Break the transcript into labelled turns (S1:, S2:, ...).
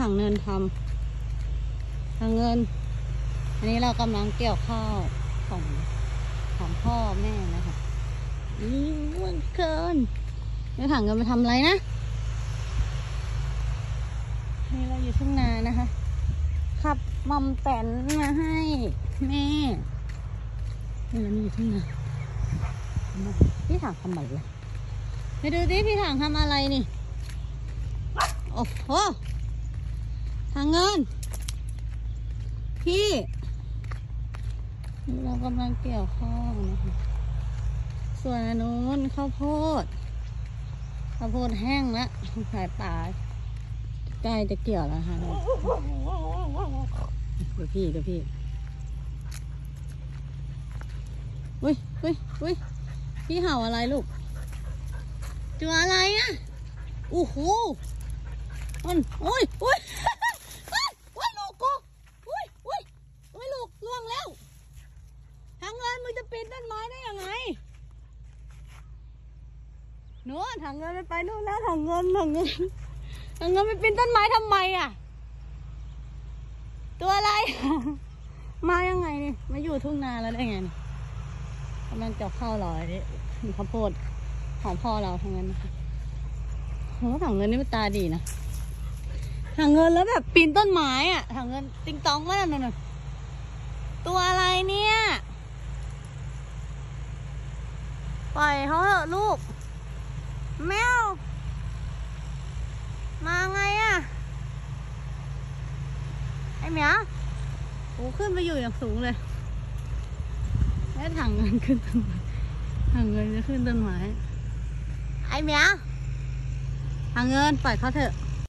S1: ถังเงินทำถังเงินอันนี้เรากำลังเกี่ยวข้าวของพ่อแม่นะคะนี่มันเกินนี่ถังเงินไปทำอะไรนะนี่เราอยู่ทุ่งนานะคะขับมอมแตนมาให้แม่นี่เราอยู่ทุ่งนาพี่ถังทำอะไรไปดูดิพี่ถังทำอะไรนี่โอ้โหถังเงินพี่เรากำลังเกี่ยวข้าวนะคะส่วนอันนู้นข้าวโพดแห้งแล้วสายป่าใกล้จะเกี่ยวแล้วค่ะเดี๋ยวพี่อุ้ยพี่เห่าอะไรลูกตัวอะไรอ่ะโอ้โหมันโอ้ยลูกกูลูกล่วงแล้วทางเงินมึงจะปีนต้นไม้ได้ยังไงหนูทางเงินไปนู่นแล้วทางเงินไปปีนต้นไม้ทำไมอ่ะตัวอะไร มายังไงนี่มาอยู่ทุ่งนาแล้วได้ไงนี่กำลังจับข้าวลอยมีข้าวโพดของพ่อเราทางเงินนะคะโหถังเงินนี่มันตาดีนะถังเงินแล้วแบบปีนต้นไม้อ่ะถังเงินติงตองมากเลยตัวอะไรเนี่ยปล่อยเขาเถอะลูกแมวมาไงอ่ะไอ้เหมียวโอ้ขึ้นไปอยู่อย่างสูงเลยแล้วถังเงินขึ้นต้นไม้ถังเงินจะขึ้นต้นไม้ไอ้เหมียวถังเงินปล่อยเขาเถอะ